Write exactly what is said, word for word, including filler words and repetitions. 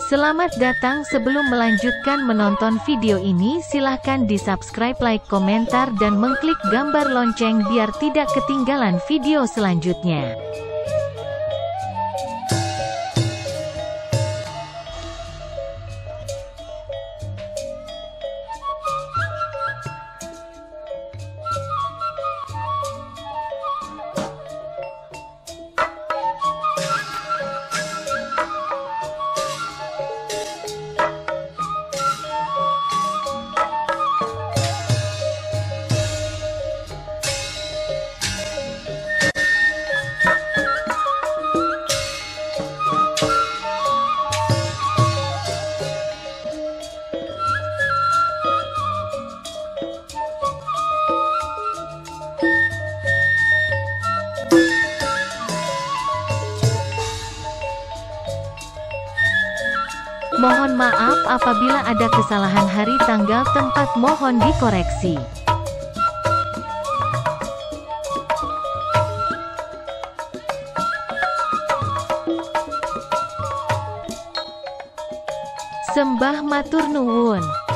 Selamat datang. Sebelum melanjutkan menonton video ini, silahkan di subscribe, like, komentar, dan mengklik gambar lonceng biar tidak ketinggalan video selanjutnya. Mohon maaf apabila ada kesalahan hari, tanggal, tempat, mohon dikoreksi. Sembah matur nuwun.